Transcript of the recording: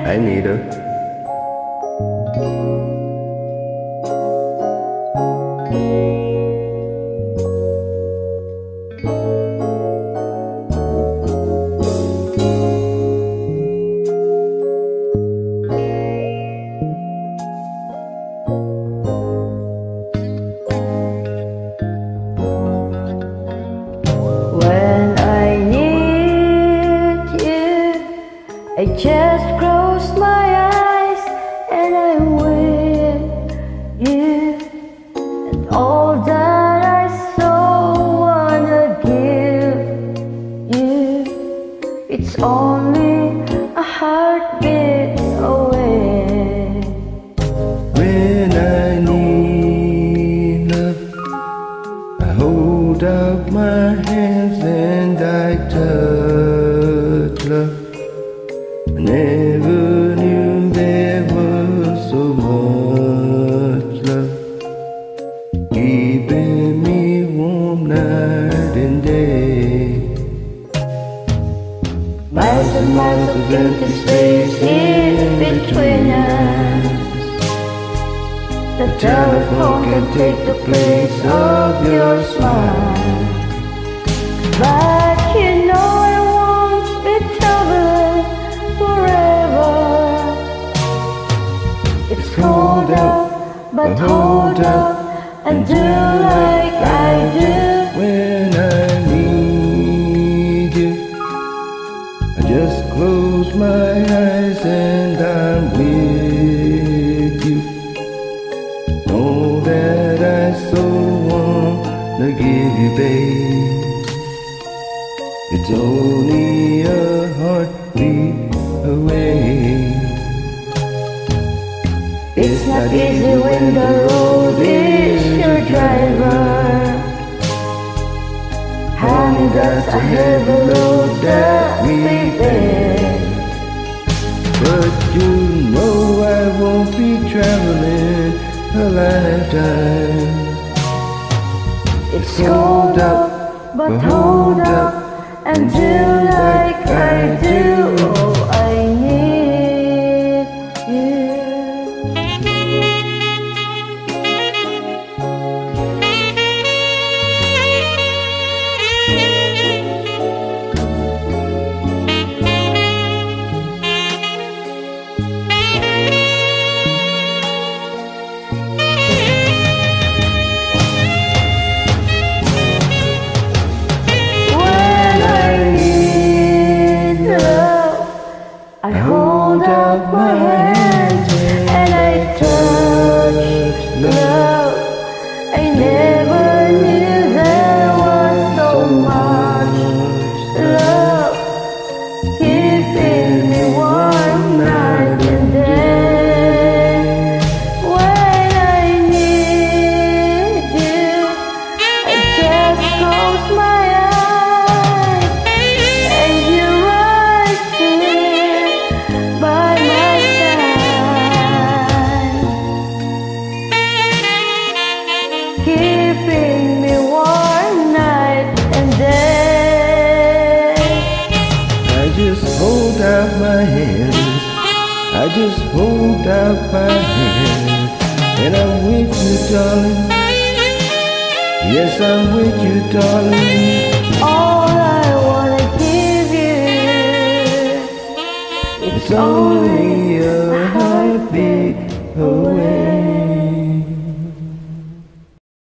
I need her. When I need you, I just close my eyes and I'm with you. And all that I so wanna give you, it's only a heartbeat away. When I need love, I hold out my hands and I touch love. I never knew there was so much love, keeping me warm night and day. Miles and miles of empty space in between us. The telephone can take the place of your smile. But you know I won't be troubled forever. It's cold out, but hold up and do like I do. When I need you, I just close my eyes and I'm with you. Know that I so wanna give you, babe. It's only a heartbeat away. It's not easy when the road is your driver. Honey, that's a heavy load that we bear. But you know I won't be traveling a lifetime. It's cold up, but hold up and do like I do. Oh, I need you. I hold up my hands and I touch love. I never knew there was so much love, keeping me warm night and day. When I need you, I just close my eyes and you right here by my side, keeping me warm night and day. I just hold out my hands, I just hold out my hands, and I'm with you, darling. Yes, I'm with you, darling. All I wanna give you, It's only a heartbeat away.